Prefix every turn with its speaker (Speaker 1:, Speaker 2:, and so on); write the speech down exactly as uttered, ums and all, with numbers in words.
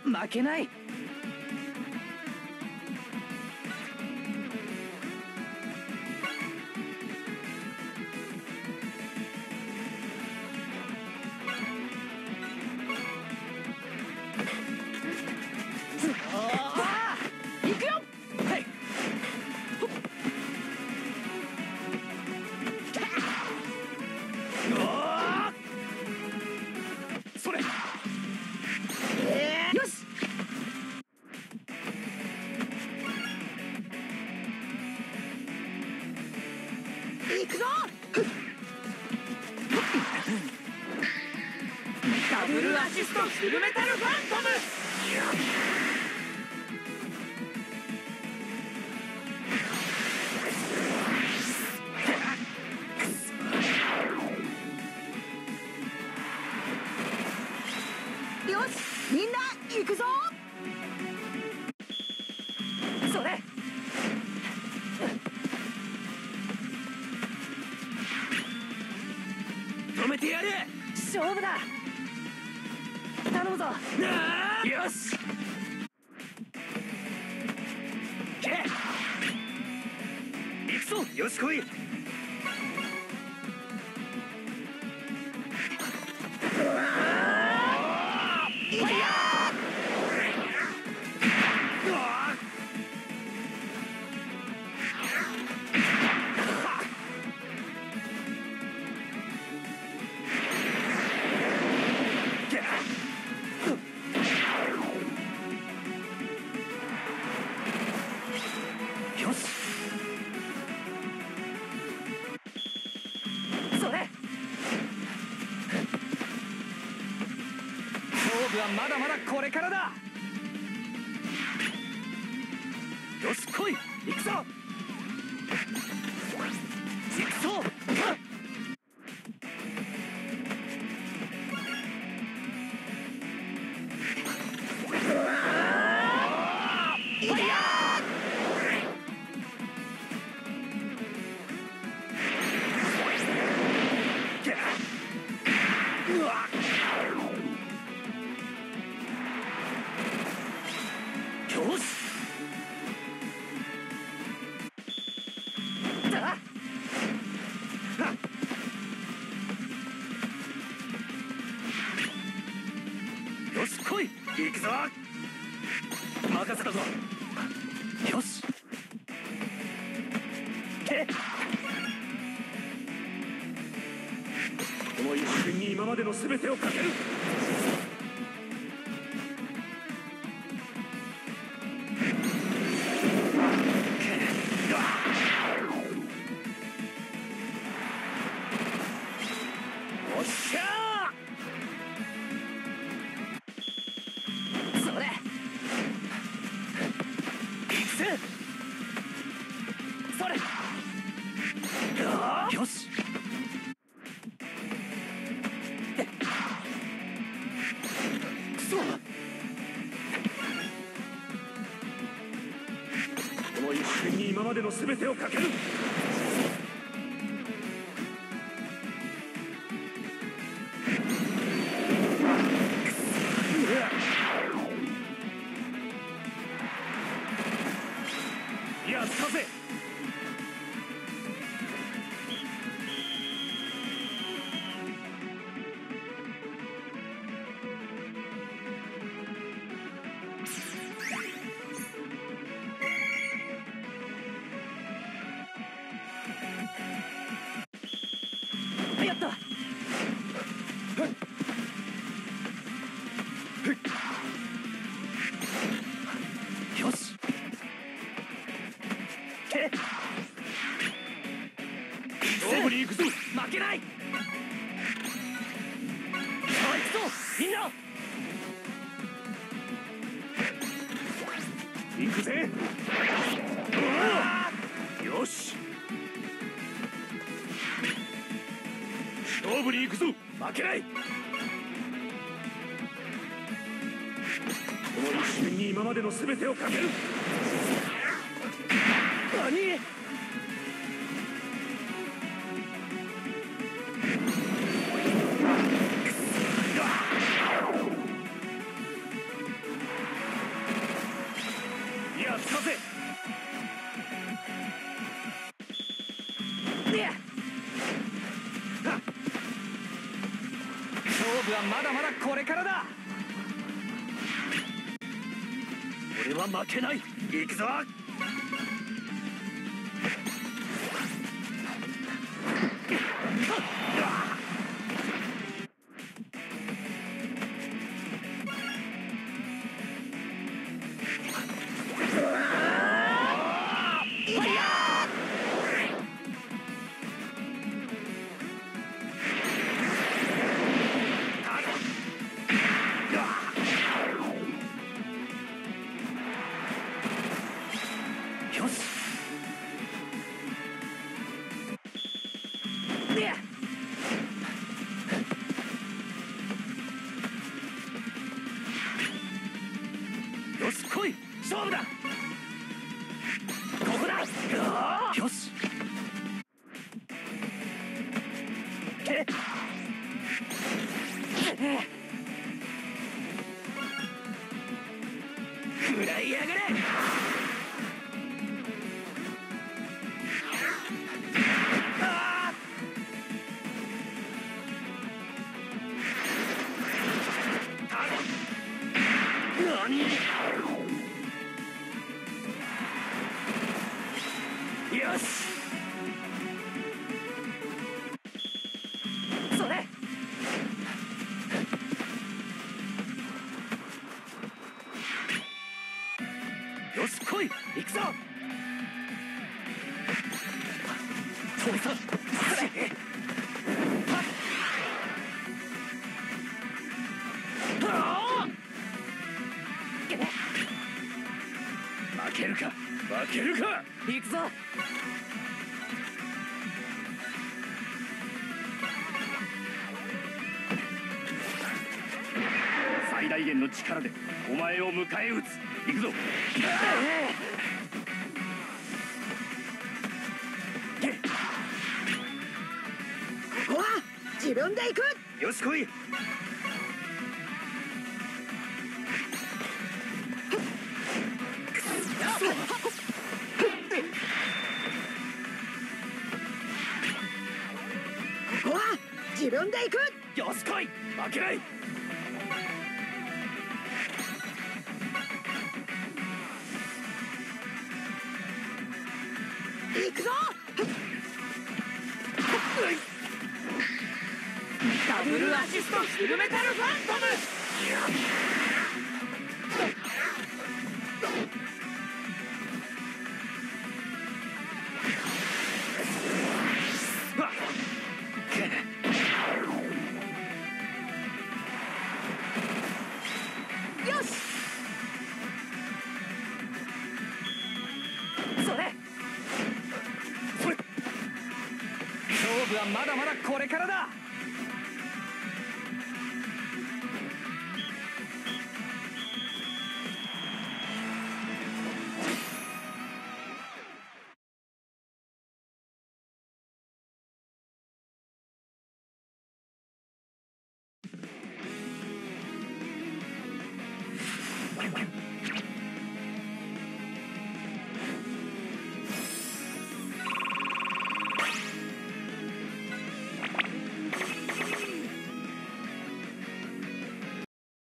Speaker 1: 負けない。行くよ。はい。それ。よし。行くぞ。ダブルアシストフルメタルファントム。よし、みんな行くぞ。それ。止めてやる。勝負だ。頼むぞ。よし。け。行くぞ。よし来い。勝負はまだまだこれからだ。よし来い。行くぞ。行くぞ。よし。だ。よし来い。行くぞ。任せたぞ。よし。け。この一瞬に今までの全てをかける。おっしゃー。それ。行くぜ。それ。よし。くそ。この一瞬に今までの全てをかける。やったぜ。やった。よし。け。勝負に行くぞ。負けない。さあ行くぞみんな。行くぜ。よし。勝負に行くぞ。負けない。この一瞬に今までの全てをかける。何。 負はまだまだこれからだ。俺は負けない。行くぞ。よし。よし来い、勝負だ。ここだ。よし。け食らいやがれ。何？よし。それ。よし来い、行くぞ。父さん、負けるか負けるか。行くぞ。最大限の力でお前を迎え撃つ。行くぞ。
Speaker 2: ここは自分で行く。
Speaker 1: よし来い。
Speaker 2: ここは自分で行く。
Speaker 1: よし来い、負けない。
Speaker 2: 行くぞ。
Speaker 1: ダブルアシストフルメタルファントム。
Speaker 2: よし。
Speaker 1: それ。勝負はまだまだこれからだ。